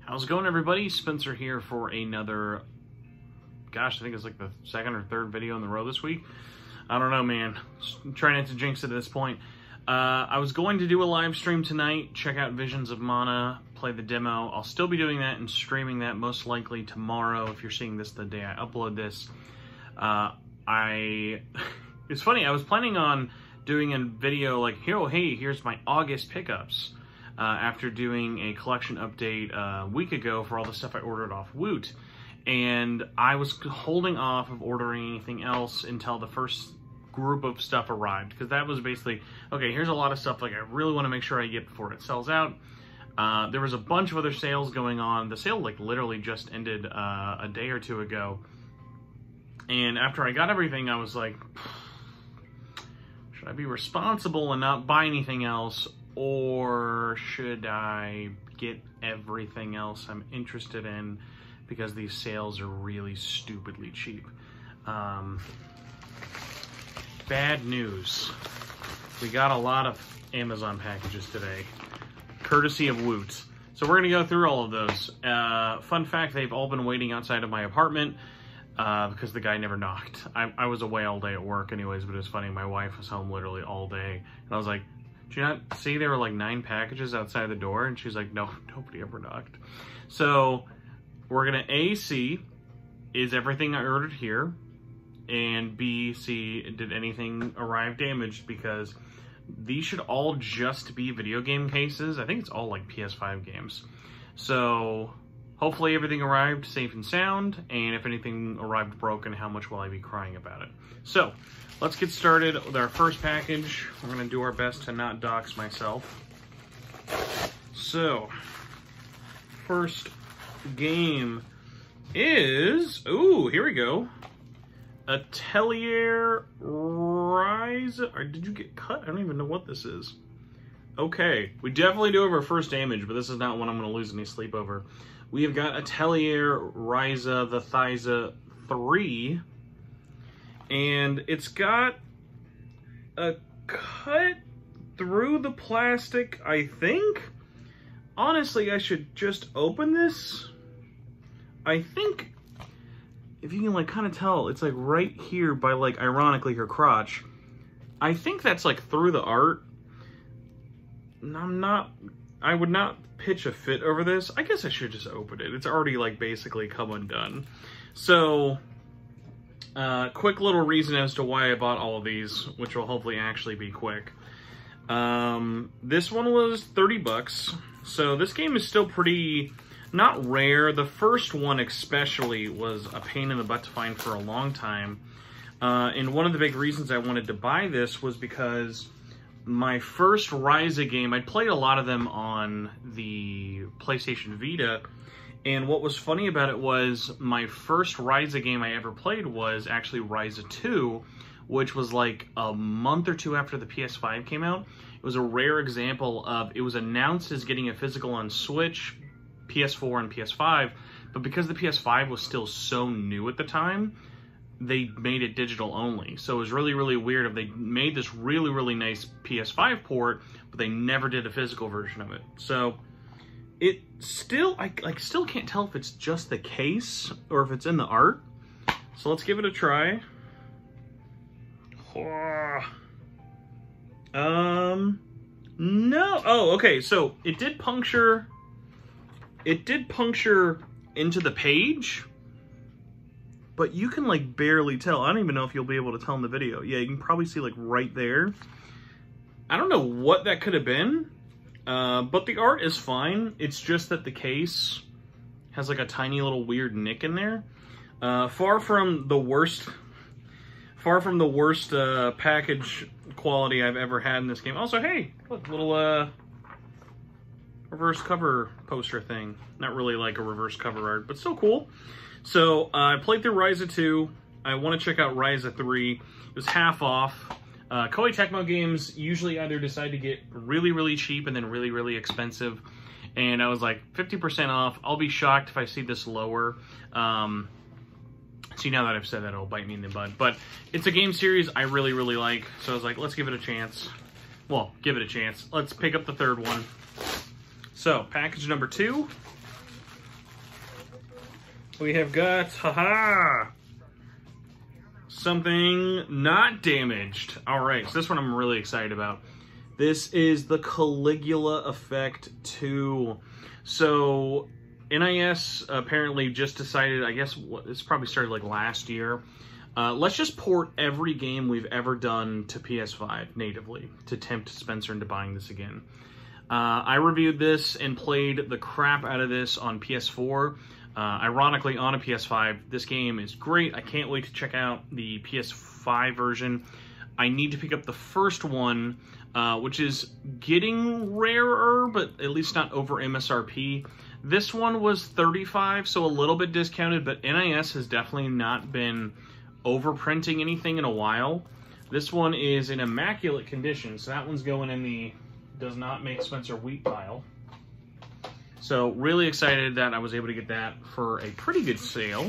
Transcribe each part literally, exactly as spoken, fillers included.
How's it going, everybody? Spencer here for another, gosh, I think it's like the second or third video in the row this week. I don't know, man. Trying not to jinx it at this point. Uh, I was going to do a live stream tonight, check out Visions of Mana, play the demo. I'll still be doing that and streaming that most likely tomorrow if you're seeing this the day I upload this. Uh, I, it's funny, I was planning on doing a video like, oh, hey, here's my August pickups. Uh, after doing a collection update uh, a week ago for all the stuff I ordered off Woot. And I was holding off of ordering anything else until the first group of stuff arrived. Because that was basically, okay, here's a lot of stuff like I really want to make sure I get before it sells out. Uh, there was a bunch of other sales going on. The sale like literally just ended uh, a day or two ago. And after I got everything, I was like, should I be responsible and not buy anything else? Or should I get everything else I'm interested in because these sales are really stupidly cheap? Um, bad news. We got a lot of Amazon packages today, courtesy of Woot. So we're going to go through all of those. Uh, fun fact, they've all been waiting outside of my apartment uh, because the guy never knocked. I, I was away all day at work anyways, but it was funny. My wife was home literally all day. And I was like, did you not see there were like nine packages outside the door? And she's like, no, nobody ever knocked. So we're gonna A, see, is everything I ordered here? And B, see, did anything arrive damaged? Because these should all just be video game cases. I think it's all like P S five games. So hopefully everything arrived safe and sound. And if anything arrived broken, how much will I be crying about it? So let's get started with our first package. We're gonna do our best to not dox myself. So, first game is, ooh, here we go. Atelier Rise, or did you get cut? I don't even know what this is. Okay, we definitely do have our first damage, but this is not one I'm gonna lose any sleep over. We have got Atelier Ryza the Thyza three. And it's got a cut through the plastic, I think. Honestly, I should just open this. I think, if you can like kind of tell, it's like right here by like, ironically, her crotch. I think that's like through the art. I'm not, I would not pitch a fit over this. I guess I should just open it. It's already like basically come undone. So, Uh, quick little reason as to why I bought all of these, which will hopefully actually be quick. Um, this one was thirty bucks, so this game is still pretty, not rare. The first one especially was a pain in the butt to find for a long time. Uh, and one of the big reasons I wanted to buy this was because my first Ryza game, I played a lot of them on the PlayStation Vita. And what was funny about it was my first Ryza game I ever played was actually Ryza two, which was like a month or two after the P S five came out. It was a rare example of, it was announced as getting a physical on Switch, P S four, and P S five, but because the P S five was still so new at the time, they made it digital only. So it was really, really weird if they made this really, really nice P S five port, but they never did a physical version of it. So it still, I like, still can't tell if it's just the case or if it's in the art. So let's give it a try. Um, no. Oh, okay. So it did puncture. It did puncture into the page, but you can like barely tell. I don't even know if you'll be able to tell in the video. Yeah, you can probably see like right there. I don't know what that could have been. Uh, but the art is fine. It's just that the case has like a tiny little weird nick in there. Uh, far from the worst, far from the worst uh, package quality I've ever had in this game. Also, hey, look, little uh, reverse cover poster thing. Not really like a reverse cover art, but still cool. So uh, I played through Ryza two. I want to check out Ryza three. It was half off. Uh, Koei Tecmo games usually either decide to get really, really cheap and then really, really expensive. And I was like, fifty percent off. I'll be shocked if I see this lower. Um, see, now that I've said that, it'll bite me in the butt. But it's a game series I really, really like. So I was like, let's give it a chance. Well, give it a chance. Let's pick up the third one. So, package number two. we have got, haha, something not damaged. All right, so this one I'm really excited about. This is the Caligula Effect two. So N I S apparently just decided, I guess this probably started like last year, uh, let's just port every game we've ever done to P S five natively to tempt Spencer into buying this again. Uh, I reviewed this and played the crap out of this on P S four. Uh, ironically, on a P S five, this game is great. I can't wait to check out the P S five version. I need to pick up the first one, uh, which is getting rarer, but at least not over M S R P. This one was thirty-five dollars, so a little bit discounted, but N I S has definitely not been overprinting anything in a while. This one is in immaculate condition, so that one's going in the does not make Spencer wheat pile. So really excited that I was able to get that for a pretty good sale.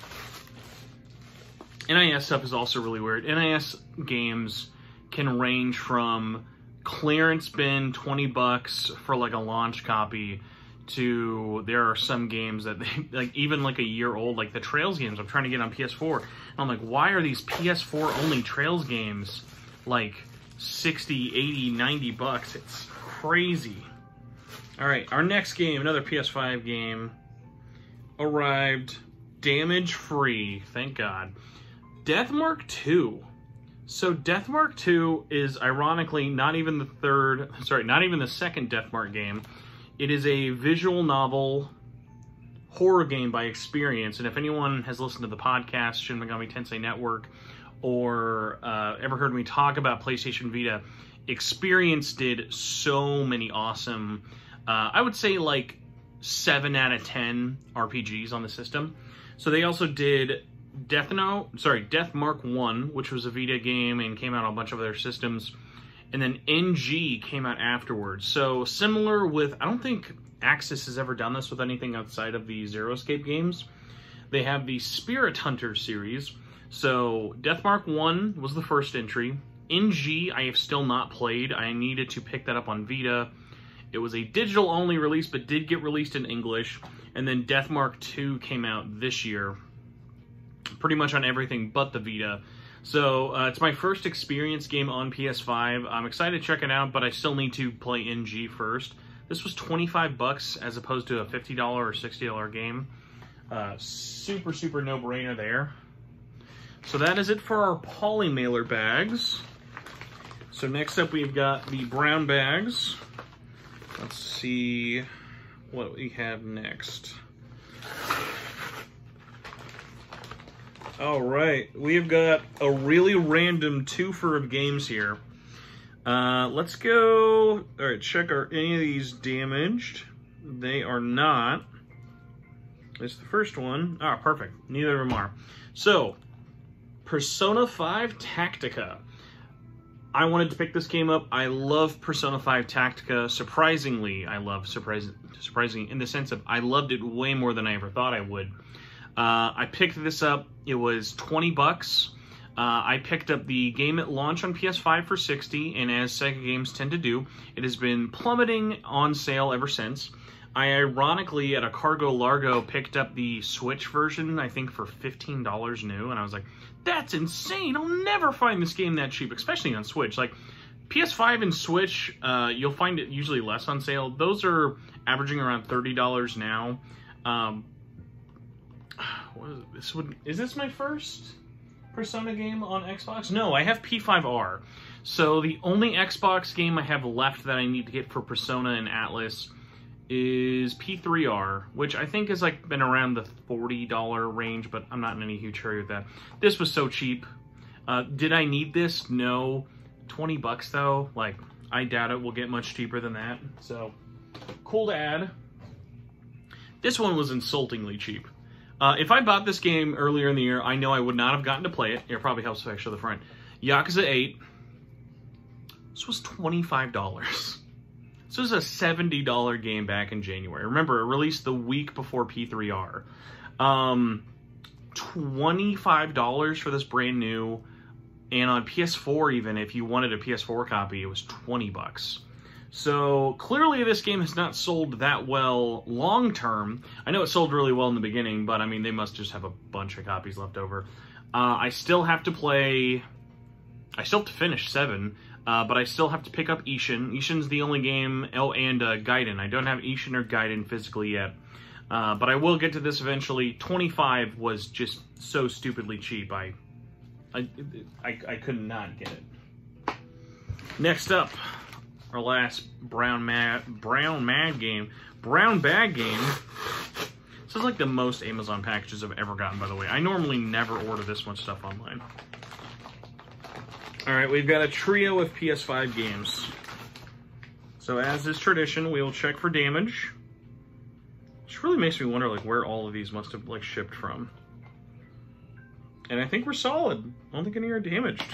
N I S stuff is also really weird. N I S games can range from clearance bin twenty bucks for like a launch copy to there are some games that they, like even like a year old, like the Trails games I'm trying to get on P S four. And I'm like, why are these P S four only Trails games like sixty, eighty, ninety bucks? It's crazy. All right, our next game, another P S five game, arrived damage-free, thank God. Deathmark two. So Deathmark two is ironically not even the third, sorry, not even the second Deathmark game. It is a visual novel horror game by Experience, and if anyone has listened to the podcast, Shin Megami Tensei Network, or uh, ever heard me talk about PlayStation Vita, Experience did so many awesome, uh, I would say like seven out of ten R P Gs on the system. So they also did Death Note, sorry, Deathmark one, which was a Vita game and came out on a bunch of other systems. And then N G came out afterwards. So similar with, I don't think Axis has ever done this with anything outside of the Zero Escape games. They have the Spirit Hunter series. So Deathmark one was the first entry. N G I have still not played. I needed to pick that up on Vita. It was a digital only release, but did get released in English. And then Deathmark two came out this year. Pretty much on everything but the Vita. So uh, it's my first Experience game on P S five. I'm excited to check it out, but I still need to play N G first. This was twenty-five bucks as opposed to a fifty dollar or sixty dollar game. Uh, super, super no-brainer there. So that is it for our poly mailer bags. So next up we've got the brown bags. Let's see what we have next. All right, we've got a really random twofer of games here. Uh, let's go, all right, check are any of these damaged? They are not. It's the first one. Ah, perfect, neither of them are. So, Persona five Tactica. I wanted to pick this game up. I love Persona five Tactica. Surprisingly, I love, surprising, surprising in the sense of I loved it way more than I ever thought I would. Uh, I picked this up, it was twenty bucks. Uh, I picked up the game at launch on P S five for sixty, and as Sega games tend to do, it has been plummeting on sale ever since. I ironically, at a Cargo Largo, picked up the Switch version, I think for fifteen dollars new, and I was like, that's insane, I'll never find this game that cheap, especially on Switch. Like, P S five and Switch, uh, you'll find it usually less on sale. Those are averaging around thirty dollars now. Um, What is, this would, is this my first Persona game on Xbox? No, I have P five R. So the only Xbox game I have left that I need to get for Persona and Atlas is P three R, which I think has like been around the forty dollar range, but I'm not in any huge hurry with that. This was so cheap. Uh, did I need this? No. twenty bucks though, like I doubt it will get much cheaper than that. So cool to add. This one was insultingly cheap. Uh, if I bought this game earlier in the year, I know I would not have gotten to play it. It probably helps if I show the front. Yakuza eight. This was twenty-five dollars. This was a seventy dollar game back in January. Remember, it released the week before P three R. Um, twenty-five dollars for this brand new. And on P S four even, if you wanted a P S four copy, it was twenty bucks. So clearly this game has not sold that well long term. I know it sold really well in the beginning, but I mean, they must just have a bunch of copies left over. Uh, I still have to play, I still have to finish seven, uh, but I still have to pick up Ishin. Ishin's the only game, oh, and uh, Gaiden. I don't have Ishin or Gaiden physically yet, uh, but I will get to this eventually. twenty-five was just so stupidly cheap. I, I, I, I could not get it. Next up, our last brown mad, brown mad game, brown bag game. This is like the most Amazon packages I've ever gotten, by the way. I normally never order this much stuff online. All right, we've got a trio of P S five games. So as is tradition, we will check for damage. Which really makes me wonder like where all of these must have like shipped from. And I think we're solid. I don't think any are damaged.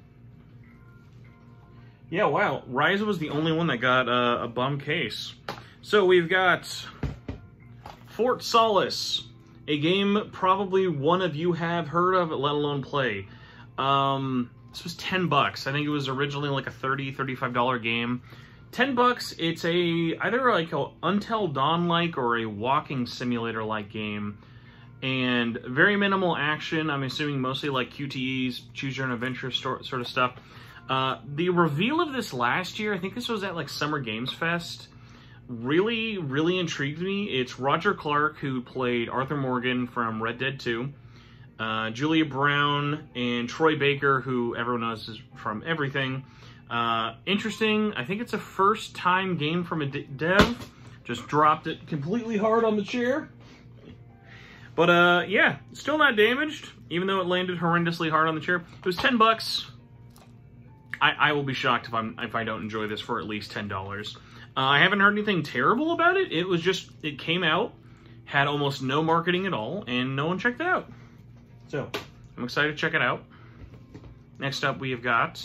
Yeah, wow. Ryza was the only one that got uh, a bum case. So we've got Fort Solis, a game probably one of you have heard of, let alone play. Um, this was ten bucks. I think it was originally like a thirty, thirty-five dollar game. ten bucks, it's a either like a Until Dawn-like or a walking simulator-like game. And very minimal action. I'm assuming mostly like Q T Es, choose your own adventure sort of stuff. Uh, the reveal of this last year, I think this was at like Summer Games Fest, really, really intrigued me. It's Roger Clark, who played Arthur Morgan from Red Dead two, uh, Julia Brown, and Troy Baker, who everyone knows is from everything. Uh, interesting. I think it's a first-time game from a dev. Just dropped it completely hard on the chair. But uh, yeah, still not damaged, even though it landed horrendously hard on the chair. It was ten bucks. I, I will be shocked if I'm if I don't enjoy this for at least ten dollars. Uh, I haven't heard anything terrible about it. It was just, it came out, had almost no marketing at all, and no one checked it out. So, I'm excited to check it out. Next up, we have got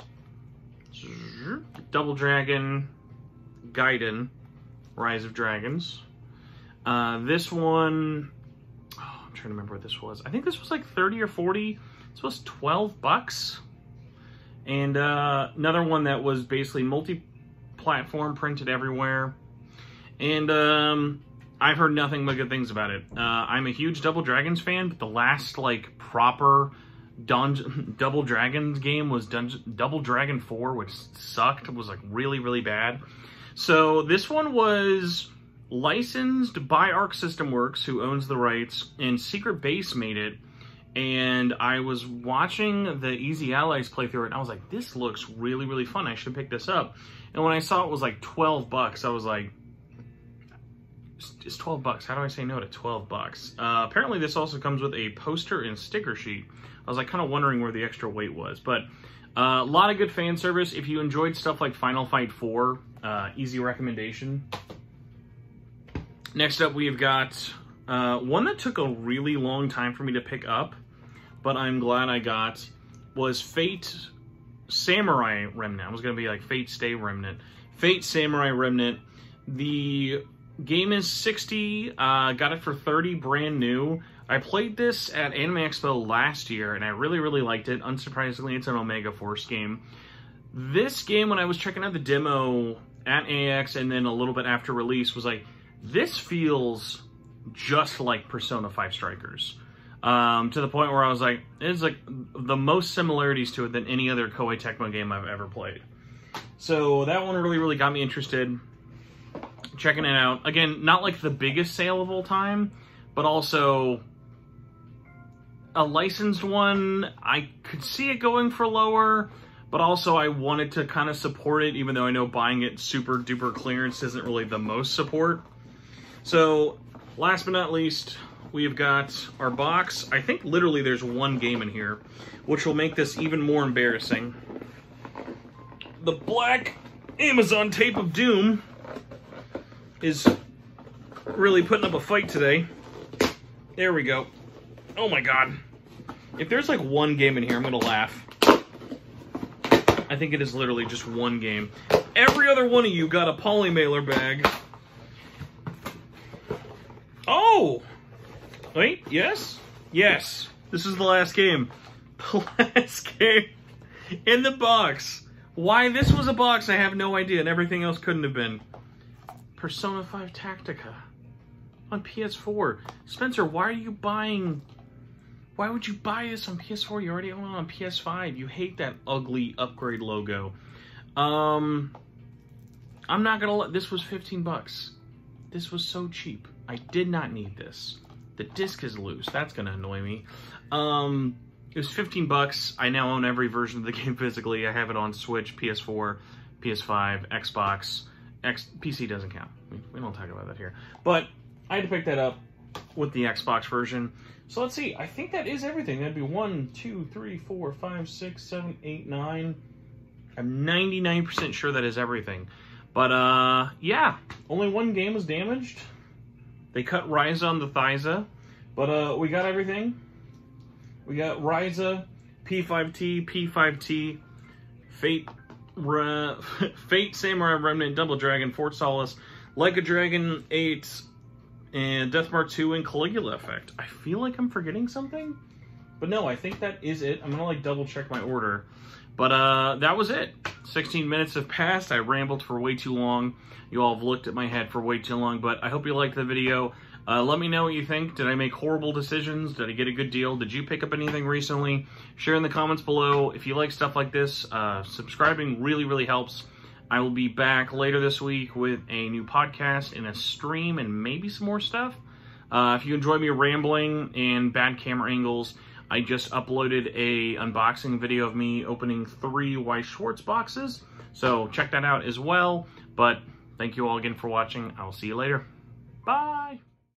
Double Dragon Gaiden, Rise of Dragons. Uh, this one, oh, I'm trying to remember what this was. I think this was like thirty or forty. This was twelve bucks. And uh, another one that was basically multi-platform, printed everywhere. And um, I've heard nothing but good things about it. Uh, I'm a huge Double Dragons fan, but the last like proper Dun Double Dragons game was Dun Double Dragon four, which sucked. It was like really, really bad. So this one was licensed by Arc System Works, who owns the rights, and Secret Base made it. And I was watching the Easy Allies play through it, and I was like, this looks really, really fun. I should pick this up. And when I saw it was like twelve bucks, I was like, it's twelve bucks. How do I say no to twelve bucks? Uh, apparently this also comes with a poster and sticker sheet. I was like kind of wondering where the extra weight was. But uh, a lot of good fan service. If you enjoyed stuff like Final Fight four, uh, easy recommendation. Next up, we've got uh, one that took a really long time for me to pick up, but I'm glad I got, was Fate Samurai Remnant. I was going to be like Fate Stay Remnant. Fate Samurai Remnant. The game is sixty, uh, got it for thirty, brand new. I played this at Anime Expo last year, and I really, really liked it. Unsurprisingly, it's an Omega Force game. This game, when I was checking out the demo at A X and then a little bit after release, was like, this feels just like Persona five Strikers. Um, to the point where I was like, it's like the most similarities to it than any other Koei Tecmo game I've ever played. So that one really, really got me interested. Checking it out. Again, not like the biggest sale of all time, but also a licensed one. I could see it going for lower, but also I wanted to kind of support it, even though I know buying it super duper clearance isn't really the most support. So last but not least, we've got our box. I think literally there's one game in here, which will make this even more embarrassing. The black Amazon Tape of Doom is really putting up a fight today. There we go. Oh my god. If there's like one game in here, I'm gonna laugh. I think it is literally just one game. Every other one of you got a poly mailer bag. Oh! Wait, yes? Yes. This is the last game. The last game in the box. Why this was a box, I have no idea, and everything else couldn't have been. Persona five Tactica on P S four. Spencer, why are you buying... Why would you buy this on P S four? You already own it on P S five. You hate that ugly upgrade logo. Um, I'm not gonna let... This was fifteen bucks. This was so cheap. I did not need this. The disc is loose. That's gonna annoy me. Um... It was fifteen bucks. I now own every version of the game physically. I have it on Switch, P S four, P S five, Xbox. X P C doesn't count. We, we don't talk about that here. But I had to pick that up with the Xbox version. So let's see. I think that is everything. That'd be one, two, three, four, five, six, seven, eight, nine. I'm ninety-nine percent sure that is everything. But, uh, yeah. Only one game was damaged. They cut Ryza on the Thyza. But, uh, we got everything. We got Ryza, P five T, P five T, Fate, Re Fate, Samurai Remnant, Double Dragon, Fort Solace, Like a Dragon eight, and Deathmark two, and Caligula Effect. I feel like I'm forgetting something, but no, I think that is it. I'm gonna like double check my order, but uh, that was it. sixteen minutes have passed. I rambled for way too long. You all have looked at my head for way too long, but I hope you liked the video. Uh, let me know what you think. Did I make horrible decisions? Did I get a good deal? Did you pick up anything recently? Share in the comments below. If you like stuff like this, uh, subscribing really, really helps. I will be back later this week with a new podcast and a stream and maybe some more stuff. Uh, if you enjoy me rambling and bad camera angles, I just uploaded a unboxing video of me opening three Weiss Schwarz boxes. So check that out as well. But thank you all again for watching. I will see you later. Bye!